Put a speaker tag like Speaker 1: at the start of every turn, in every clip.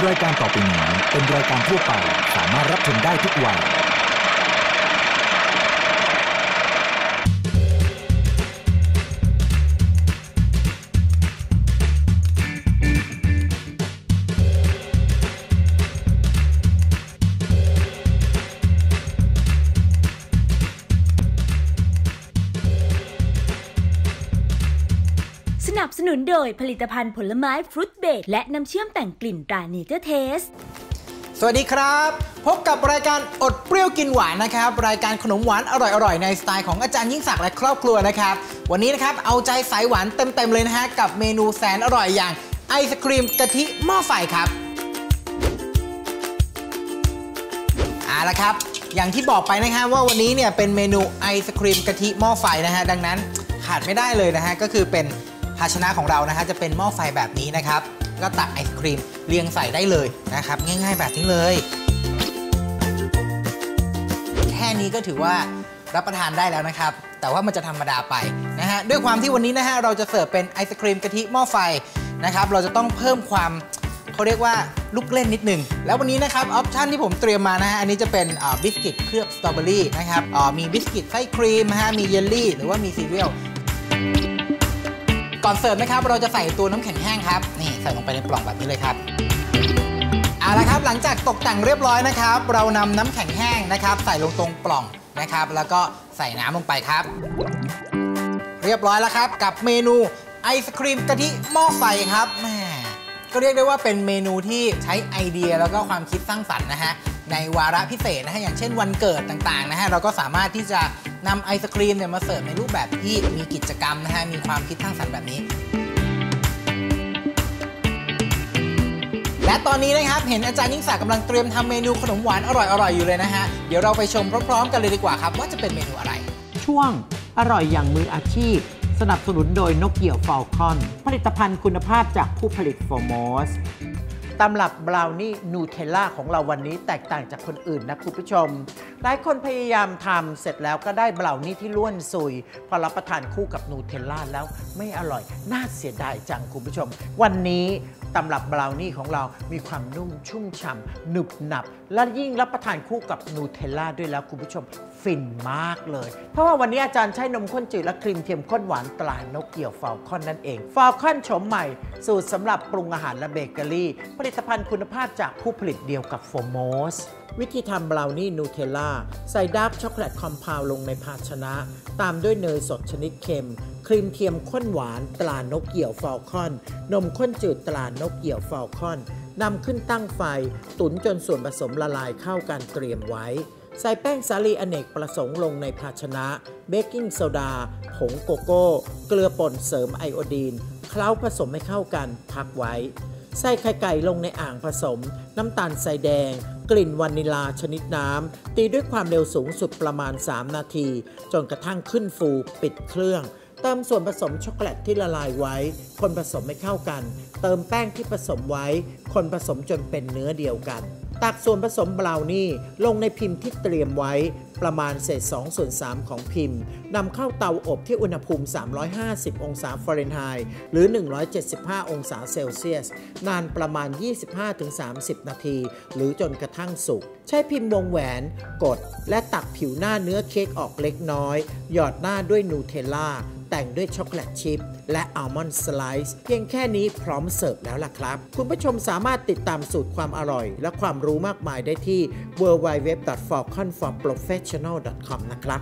Speaker 1: รายการต่อไปนี้เป็นรายการทั่วไปสามารถรับชมได้ทุกวัย
Speaker 2: สนับสนุนโดยผลิตภัณฑ์ผลไม้ฟรุตเบรดและน้ำเชื่อมแต่งกลิ่นตราเนเจอร์เทส
Speaker 3: สวัสดีครับพบกับรายการอดเปรี้ยวกินหวานนะครับรายการขนมหวานอร่อยๆในสไตล์ของอาจารย์ยิ่งศักดิ์และครอบครัวนะครับวันนี้นะครับเอาใจสายหวานเต็มๆเลยนะฮะกับเมนูแสนอร่อยอย่างไอศครีมกะทิหม้อไฟครับเอาละครับอย่างที่บอกไปนะฮะว่าวันนี้เนี่ยเป็นเมนูไอศครีมกะทิหม้อไฟนะฮะดังนั้นขาดไม่ได้เลยนะฮะก็คือเป็นภาชนะของเรานะฮะจะเป็นหม้อไฟแบบนี้นะครับก็ตักไอศครีมเรียงใส่ได้เลยนะครับง่ายๆแบบนี้เลยแค่นี้ก็ถือว่ารับประทานได้แล้วนะครับแต่ว่ามันจะธรรมดาไปนะฮะด้วยความที่วันนี้นะฮะเราจะเสิร์ฟเป็นไอศครีมกะทิหม้อไฟนะครับเราจะต้องเพิ่มความเขาเรียกว่าลูกเล่นนิดนึงแล้ววันนี้นะครับออปชั่นที่ผมเตรียมมานะฮะอันนี้จะเป็นบิสกิตเคลือบสตรอเบอรี่นะครับมีบิสกิตไส้ครีมนะฮะมีเยลลี่หรือว่ามีซีเรียลก่อนเสิร์ฟนะครับเราจะใส่ตัวน้ำแข็งแห้งครับนี่ใส่ลงไปในปล่องแบบนี้เลยครับเอาละครับหลังจากตกแต่งเรียบร้อยนะครับเรานำน้ำแข็งแห้งนะครับใส่ลงตรงปล่องนะครับแล้วก็ใส่น้ำลงไปครับเรียบร้อยแล้วครับกับเมนูไอศครีมกะทิหม้อไฟครับแหมก็เรียกได้ว่าเป็นเมนูที่ใช้ไอเดียแล้วก็ความคิดสร้างสรรค์นะฮะในวาระพิเศษนะฮะอย่างเช่นวันเกิดต่างๆนะฮะเราก็สามารถที่จะนำไอศครีมเนี่ยมาเสิร์ฟในรูปแบบที่มีกิจกรรมนะฮะมีความคิดสร้างสรรค์แบบนี้และตอนนี้นะครับเห็นอาจารย์ยิ่งศักดิ์กำลังเตรียมทำเมนูขนมหวานอร่อยๆอยู่เลยนะฮะเดี๋ยวเราไปชมพร้อมๆกันเลยดีกว่าครับว่าจะเป็นเมนูอะไร
Speaker 4: ช่วงอร่อยอย่างมืออาชีพสนับสนุนโดยนกเกี่ยวฟอลคอนผลิตภัณฑ์คุณภาพจากผู้ผลิตโฟร์มอสตำรับบราวนี่นูเทลล่าของเราวันนี้แตกต่างจากคนอื่นนะคุณผู้ชมหลายคนพยายามทำเสร็จแล้วก็ได้บราวนี่ที่ล้วนซุยพอรับประทานคู่กับนูเทลล่าแล้วไม่อร่อยน่าเสียดายจังคุณผู้ชมวันนี้ตำรับบราวนี่ของเรามีความนุ่มชุ่มฉ่ำหนึบหนับและยิ่งรับประทานคู่กับนูเทลล่าด้วยแล้วคุณผู้ชมฟินมากเลยเพราะว่าวันนี้อาจารย์ใช้นมข้นจืดและครีมเทียมข้นหวานตรานกเกี่ยวฟอลคอนนั่นเองฟอลคอนโฉมใหม่สูตรสำหรับปรุงอาหารและเบเกอรี่ผลิตภัณฑ์คุณภาพจากผู้ผลิตเดียวกับโฟร์มอสวิธีทำบราวนี่นูเทลล่าใส่ดาร์กช็อกโกแลตคอมเพลด์ลงในภาชนะตามด้วยเนยสดชนิดเค็มครีมเทียมข้นหวานตรานกเกี่ยวฟอลคอนนมข้นจืดตรานกเกี่ยวฟอลคอนนำขึ้นตั้งไฟตุ๋นจนส่วนผสมละลายเข้ากันเตรียมไว้ใส่แป้งสาลีอเนกประสงค์ลงในภาชนะเบกกิ้งโซดาผงโกโก้เกลือป่นเสริมไอโอดีนเคล้าผสมให้เข้ากันพักไว้ใส่ไข่ไก่ลงในอ่างผสมน้ำตาลทรายแดงกลิ่นวานิลาชนิดน้ำตีด้วยความเร็วสูงสุดประมาณ3นาทีจนกระทั่งขึ้นฟูปิดเครื่องเติมส่วนผสมช็อกโกแลตที่ละลายไว้คนผสมให้เข้ากันเติมแป้งที่ผสมไว้คนผสมจนเป็นเนื้อเดียวกันตักส่วนผสมบราวนี่ลงในพิมพ์ที่เตรียมไว้ประมาณเศษ2/3ของพิมพ์นำเข้าเตาอบที่อุณหภูมิ350องศาฟาเรนไฮต์หรือ175องศาเซลเซียสนานประมาณ 25-30 นาทีหรือจนกระทั่งสุกใช้พิมพ์วงแหวนกดและตักผิวหน้าเนื้อเค้กออกเล็กน้อยหยอดหน้าด้วยนูเทลล่าแต่งด้วยช็อกโกแลตชิพและอัลมอนด์สไลซ์เพียงแค่นี้พร้อมเสิร์ฟแล้วล่ะครับคุณผู้ชมสามารถติดตามสูตรความอร่อยและความรู้มากมายได้ที่ www.falconforprofessional.com นะครับ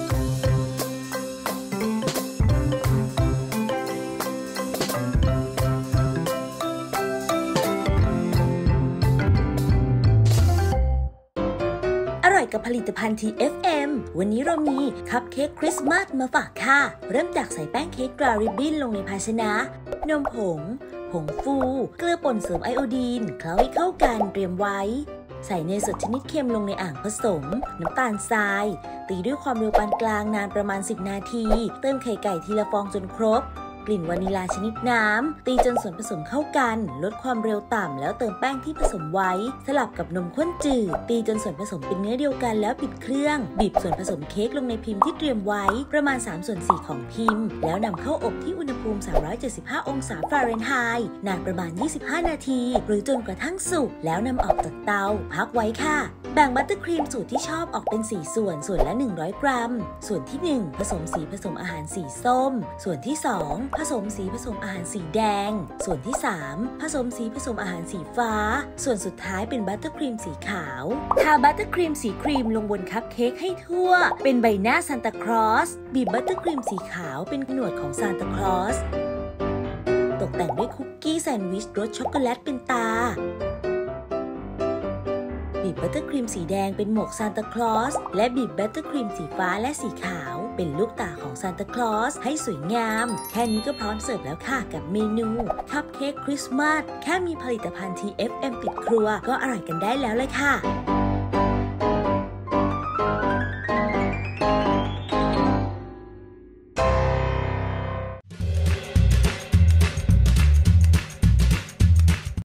Speaker 2: กับผลิตภัณฑ์ TFM วันนี้เรามีคัพเค้กคริสต์มาสมาฝากค่ะเริ่มจากใส่แป้งเค้กดราริบบิ้นลงในภาชนะนมผงฟูเกลือป่นเสริมไอโอดีนเคล้าให้เข้ากันเตรียมไว้ใส่เนยสดชนิดเค็มลงในอ่างผสมน้ำตาลทรายตีด้วยความเร็วปานกลางนานประมาณ10นาทีเติมไข่ไก่ทีละฟองจนครบกลิ่นวานิลาชนิดน้ำตีจนส่วนผสมเข้ากันลดความเร็วต่ำแล้วเติมแป้งที่ผสมไว้สลับกับนมข้นจืดตีจนส่วนผสมเป็นเนื้อเดียวกันแล้วปิดเครื่องบีบส่วนผสมเค้กลงในพิมพ์ที่เตรียมไว้ประมาณ3/4ของพิมพ์แล้วนำเข้าอบที่อุณหภูมิ375องศาฟาเรนไฮต์นานประมาณ25นาทีหรือจนกระทั่งสุกแล้วนำออกจากเตาพักไว้ค่ะแบ่งบัตเตอร์ครีมสูตรที่ชอบออกเป็น4ส่วนละ100 กรัมส่วนที่1ผสมสีผสมอาหารสีส้มส่วนที่2ผสมสีผสมอาหารสีแดงส่วนที่3ผสมสีผสมอาหารสีฟ้าส่วนสุดท้ายเป็นบัตเตอร์ครีมสีขาวทาบัตเตอร์ครีมสีครีมลงบนคัพเค้กให้ทั่วเป็นใบหน้าซานตาคลอสบีบบัตเตอร์ครีมสีขาวเป็นหนวดของซานตาคลอสตกแต่งด้วยคุกกี้แซนด์วิชรสช็อกโกแลตเป็นตาบีบบัตเตอร์ครีมสีแดงเป็นหมวกซานตาคลอสและบีบบัตเตอร์ครีมสีฟ้าและสีขาวเป็นลูกตาของซานตาคลอสให้สวยงามแค่นี้ก็พร้อมเสิร์ฟแล้วค่ะกับเมนูคัพเค้กคริสต์มาสแค่มีผลิตภัณฑ์ TFM ติดครัวก็อร่อยกันได้แล้วเลยค่ะ